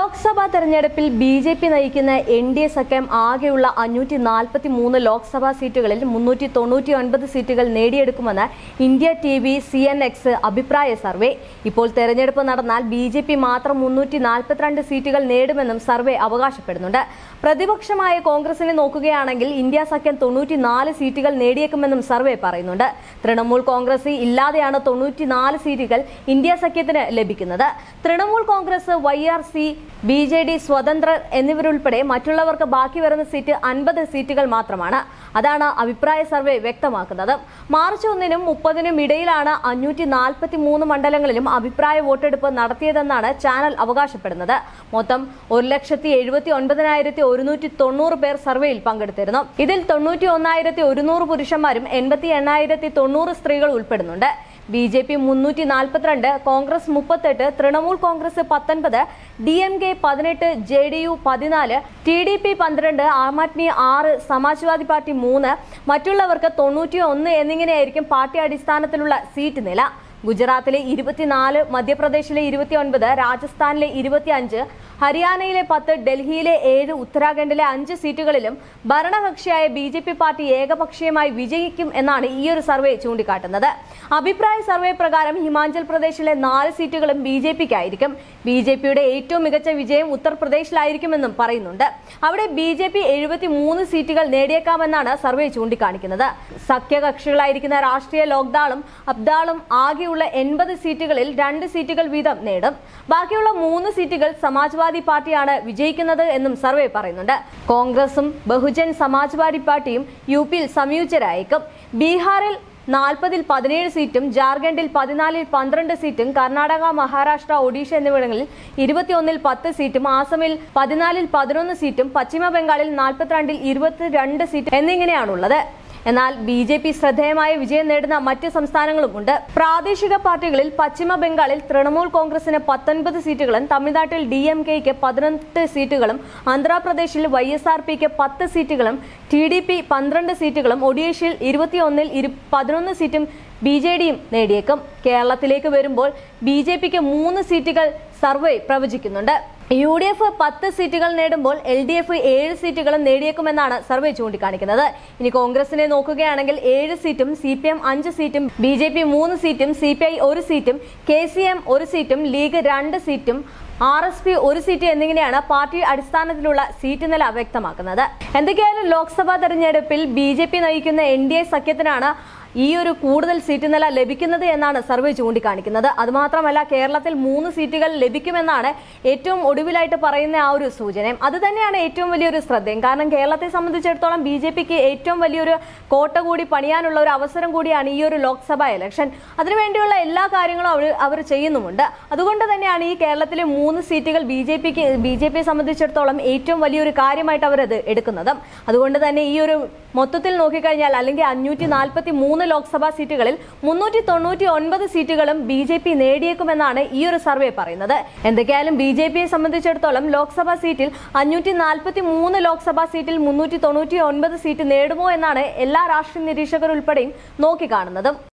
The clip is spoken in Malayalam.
ലോക്സഭാ തെരഞ്ഞെടുപ്പിൽ ബി.ജെ.പി. നയിക്കുന്ന എൻ.ഡി.എ സഖ്യം ആകെയുള്ള 543 ലോക്സഭാ സീറ്റുകളിൽ 399 സീറ്റുകൾ നേടിയെടുക്കുമെന്ന് ഇന്ത്യ ടിവി CNX അഭിപ്രായ സർവേ. ഇപ്പോൾ തെരഞ്ഞെടുപ്പ് നടന്നാൽ ബി.ജെ.പി. മാത്രം 342 സീറ്റുകൾ നേടുമെന്നും സർവേ അവകാശപ്പെടുന്നുണ്ട്. പ്രതിപക്ഷമായ കോൺഗ്രസിനെ നോക്കുകയാണെങ്കിൽ ഇന്ത്യ സഖ്യം 94 സീറ്റുകൾ നേടിയേക്കുമെന്നും സർവേ പറയുന്നുണ്ട്. തൃണമൂൽ കോൺഗ്രസ് ഇല്ലാതെയാണ് 94 സീറ്റുകൾ ഇന്ത്യ സഖ്യത്തിന് ലഭിക്കുന്നത്. തൃണമൂൽ കോൺഗ്രസ്, YRC, BJD, സ്വതന്ത്രർ എന്നിവരുൾപ്പെടെ മറ്റുള്ളവർക്ക് ബാക്കി വരുന്ന സീറ്റ് 50 സീറ്റുകൾ മാത്രമാണ്. അതാണ് അഭിപ്രായ സർവേ വ്യക്തമാക്കുന്നത്. മാർച്ച് 1-നും 30-നും ഇടയിലാണ് 543 മണ്ഡലങ്ങളിലും അഭിപ്രായ വോട്ടെടുപ്പ് നടത്തിയതെന്നാണ് ചാനൽ അവകാശപ്പെടുന്നത്. മൊത്തം 1,79,190 പേർ സർവേയിൽ പങ്കെടുത്തിരുന്നു. ഇതിൽ 91,100 പുരുഷന്മാരും 88,90 സ്ത്രീകൾ ഉൾപ്പെടുന്നുണ്ട്. BJP. 342, Congress 38, Trinamool Congress 19, DMK 18, JDU 14, TDP 12, Aam Aadmi 6, Samajwadi party 3, മറ്റുള്ളവർക്ക് 91 എന്നിങ്ങനെയായിരിക്കും പാർട്ടി അടിസ്ഥാനത്തിലുള്ള സീറ്റ് നില. ഗുജറാത്തിലെ 24, മധ്യപ്രദേശിലെ 29, രാജസ്ഥാനിലെ 25, ഹരിയാനയിലെ 10, ഡൽഹിയിലെ 7, ഉത്തരാഖണ്ഡിലെ 5 സീറ്റുകളിലും ഭരണകക്ഷിയായ ബി.ജെ.പി. പാർട്ടി ഏകപക്ഷീയമായി വിജയിക്കും എന്നാണ് ഈയൊരു സർവേ ചൂണ്ടിക്കാട്ടുന്നത്. അഭിപ്രായ സർവേ പ്രകാരം ഹിമാചൽ പ്രദേശിലെ 4 സീറ്റുകളും ബി.ജെ.പിക്കായിരിക്കും. ബി.ജെ.പിയുടെ ഏറ്റവും മികച്ച വിജയം ഉത്തർപ്രദേശിലായിരിക്കുമെന്നും പറയുന്നുണ്ട്. അവിടെ ബി.ജെ.പി. 73 സീറ്റുകൾ നേടിയേക്കാമെന്നാണ് സർവേ ചൂണ്ടിക്കാണിക്കുന്നത്. സഖ്യകക്ഷികളായിരിക്കുന്ന രാഷ്ട്രീയ ലോക്ദളും അബ്ദാളും ആകെയുള്ള 80 സീറ്റുകളിൽ 2 സീറ്റുകൾ വീതം നേടും. ബാക്കിയുള്ള 3 സീറ്റുകൾ സമാജ്വാദി പാർട്ടിയാണ് വിജയിക്കുന്നത് എന്നും സർവേ പറയുന്നുണ്ട്. കോൺഗ്രസും ബഹുജൻ സമാജ്വാദി പാർട്ടിയും യുപിയിൽ സംയുക്തരായേക്കും. ബീഹാറിൽ 40-ൽ 17 സീറ്റും, ജാർഖണ്ഡിൽ 14-ൽ 12 സീറ്റും, കർണാടക, മഹാരാഷ്ട്ര, ഒഡീഷ എന്നിവിടങ്ങളിൽ 21-ൽ 10 സീറ്റും, ആസമിൽ 14-ൽ 11 സീറ്റും, പശ്ചിമ ബംഗാളിൽ 42-ൽ 22 സീറ്റും എന്നിങ്ങനെയാണുള്ളത്. എന്നാൽ ബി.ജെ.പി. ശ്രദ്ധേയമായ വിജയം നേടുന്ന മറ്റ് സംസ്ഥാനങ്ങളുമുണ്ട്. പ്രാദേശിക പാർട്ടികളിൽ പശ്ചിമ ബംഗാളിൽ തൃണമൂൽ കോൺഗ്രസിന് 19 സീറ്റുകളും, തമിഴ്നാട്ടിൽ DMKയ്ക്ക് 18 സീറ്റുകളും, ആന്ധ്രാപ്രദേശിൽ YSRPക്ക് 10 സീറ്റുകളും, TDP 12 സീറ്റുകളും, ഒഡീഷയിൽ 21-ൽ 11 സീറ്റും BJDയും നേടിയേക്കും. കേരളത്തിലേക്ക് വരുമ്പോൾ ബി.ജെ.പിക്ക് 3 സീറ്റുകൾ സർവേ പ്രവചിക്കുന്നുണ്ട്. UDF 10 സീറ്റുകൾ നേടുമ്പോൾ LDF 7 സീറ്റുകളും നേടിയേക്കുമെന്നാണ് സർവേ ചൂണ്ടിക്കാണിക്കുന്നത്. ഇനി കോൺഗ്രസിനെ നോക്കുകയാണെങ്കിൽ 7 സീറ്റും, CPM 5 സീറ്റും, BJP 3 സീറ്റും, CPI 1 സീറ്റും, KCM 1 സീറ്റും, ലീഗ് 2 സീറ്റും, RSP 1 സീറ്റ് എന്നിങ്ങനെയാണ് പാർട്ടി അടിസ്ഥാനത്തിലുള്ള സീറ്റ് നില വ്യക്തമാക്കുന്നത്. എന്തൊക്കെയായാലും ലോക്സഭാ തെരഞ്ഞെടുപ്പിൽ ബി.ജെ.പി. നയിക്കുന്ന NDA സഖ്യത്തിനാണ് ഈ ഒരു കൂടുതൽ സീറ്റ് നില ലഭിക്കുന്നത് എന്നാണ് സർവേ ചൂണ്ടിക്കാണിക്കുന്നത്. അതുമാത്രമല്ല, കേരളത്തിൽ 3 സീറ്റുകൾ ലഭിക്കുമെന്നാണ് ഏറ്റവും ഒടുവിലായിട്ട് പറയുന്ന ആ ഒരു സൂചനയും. അത് തന്നെയാണ് ഏറ്റവും വലിയൊരു ശ്രദ്ധയും. കാരണം കേരളത്തെ സംബന്ധിച്ചിടത്തോളം ബി.ജെ.പിക്ക് ഏറ്റവും വലിയൊരു കോട്ട കൂടി പണിയാനുള്ള ഒരു അവസരം കൂടിയാണ് ഈ ഒരു ലോക്സഭാ ഇലക്ഷൻ. അതിനുവേണ്ടിയുള്ള എല്ലാ കാര്യങ്ങളും അവർ ചെയ്യുന്നുമുണ്ട്. അതുകൊണ്ട് തന്നെയാണ് ഈ കേരളത്തിലെ 3 സീറ്റുകൾ ബി.ജെ.പിയെ സംബന്ധിച്ചിടത്തോളം ഏറ്റവും വലിയൊരു കാര്യമായിട്ട് അവരത് എടുക്കുന്നതും. അതുകൊണ്ട് തന്നെ ഈ ഒരു മൊത്തത്തിൽ നോക്കിക്കഴിഞ്ഞാൽ, അല്ലെങ്കിൽ 543 ലോക്സഭാ സീറ്റുകളിൽ 399 സീറ്റുകളും ബി.ജെ.പി. നേടിയേക്കുമെന്നാണ് ഈ ഒരു സർവേ പറയുന്നത്. എന്തൊക്കെയായാലും ബി.ജെ.പിയെ സംബന്ധിച്ചിടത്തോളം ലോക്സഭാ സീറ്റിൽ 543 ലോക്സഭാ സീറ്റിൽ 399 സീറ്റ് നേടുമോ എന്നാണ് എല്ലാ രാഷ്ട്രീയ നിരീക്ഷകരുൾപ്പെടെയും നോക്കിക്കാണുന്നത്.